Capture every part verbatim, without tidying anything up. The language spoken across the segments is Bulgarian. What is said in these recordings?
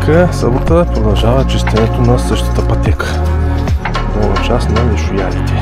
пътека, събота продължава чистенето на същата пътека. Долна част на мишоядите.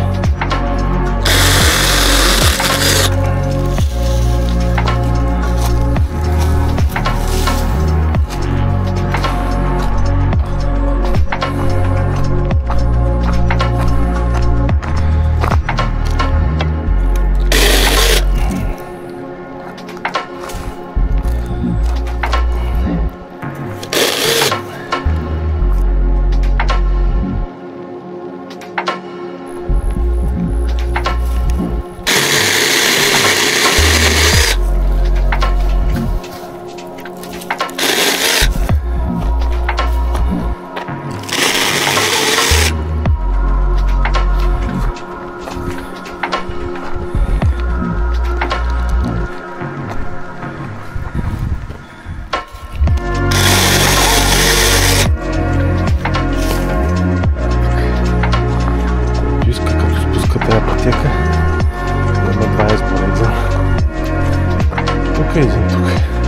Пътека има два избора. Тук и един тук.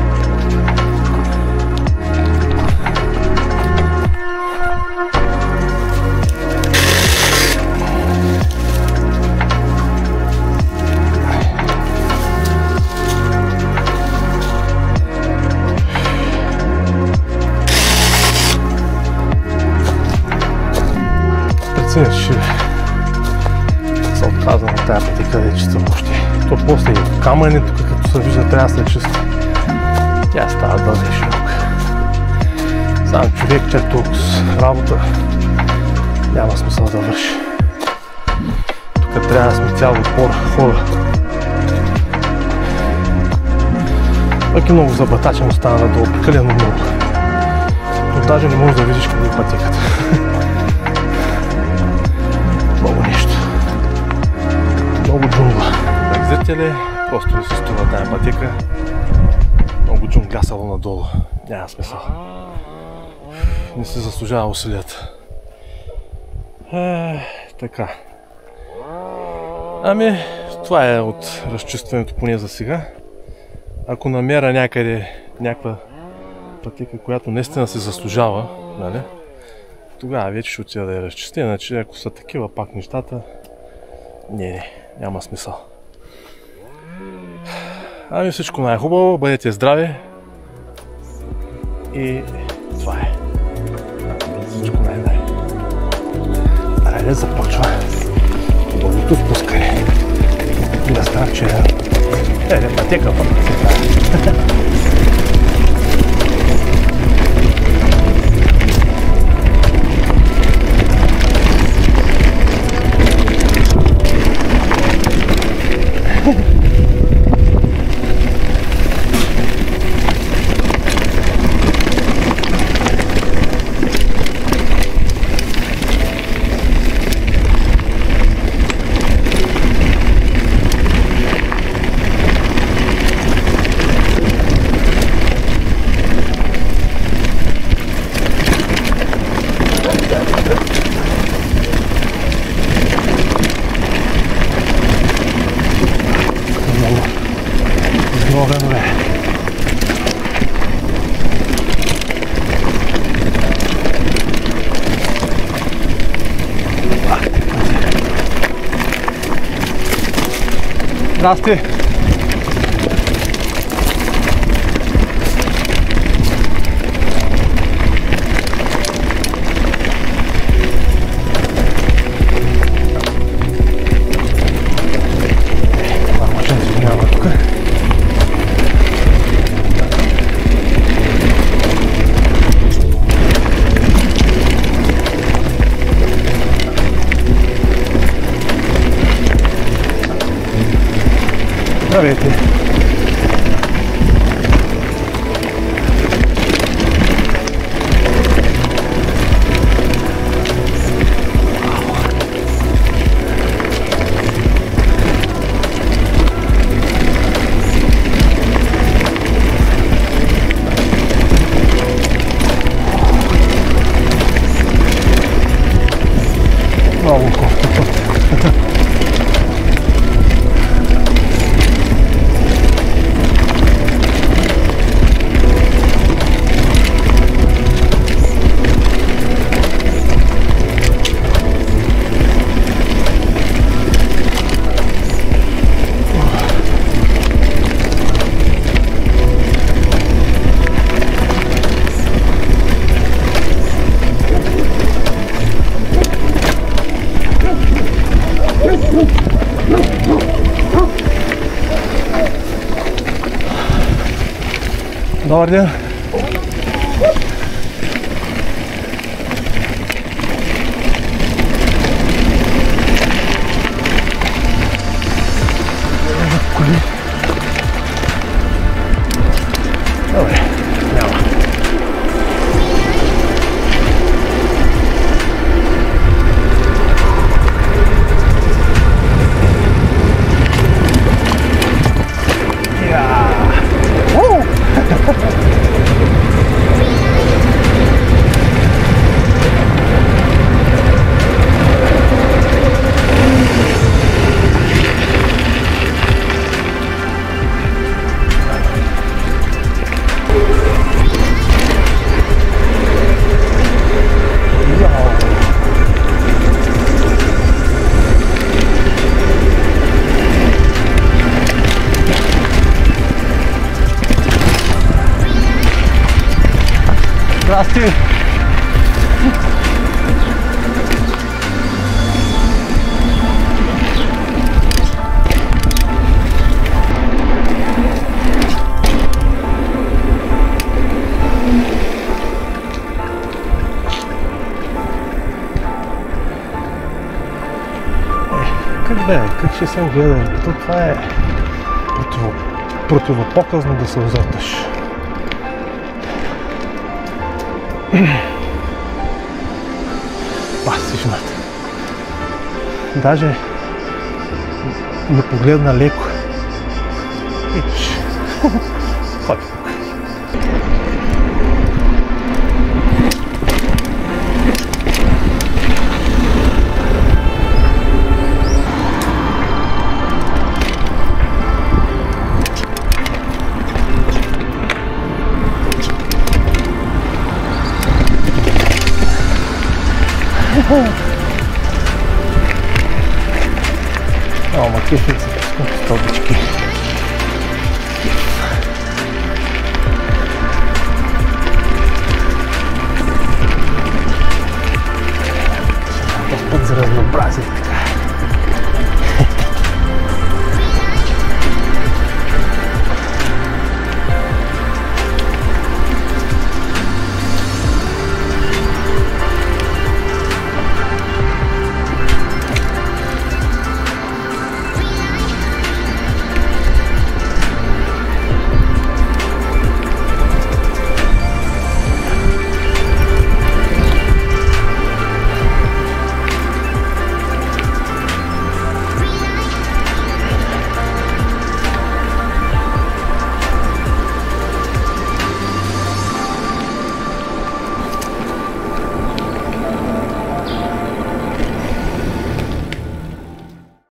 Преценя, че се отказва на тази пътека да е чиста въобще. То после и камъни, тук като се вижда, трябва да се чиста. Тя става дълга и широка. Сам човек, чак толкова работа няма смисъл да върши. Тук трябва да сме цял отбор хора. Пък и много забатачено стана надолу, прекалено много. Но даже не можеш да видиш къде е пътеката. Много нещо. Много джунгла. Так, зрители, просто не се струва тая пътека. Много джунглясало надолу. Няма смисъл. Не се заслужава усилията. Е, така. Ами, това е от разчистването поне за сега. Ако намеря някъде някаква пътека, която наистина се заслужава, нали, тогава вече ще отида да я разчистя. Иначе, ако са такива пак нещата, не, не, няма смисъл. Ами всичко най-хубаво, бъдете здрави и това е. Всичко най-най. Айде започва хубавото спускане. Да става, че е, не пътека пък. Здрасти! Машина се изминава тук. Здравейте! Много кофта път. Добър ден! Коли. Добре, няма. Здрасти! Как бе? Как ще съм гледан? То това е противо... противопоказно да се озърташ. Пасижната. Даже ме погледна леко. Ич. Ходи тук. О, ма кефит се пускам в стълбички. Път за разнообразие.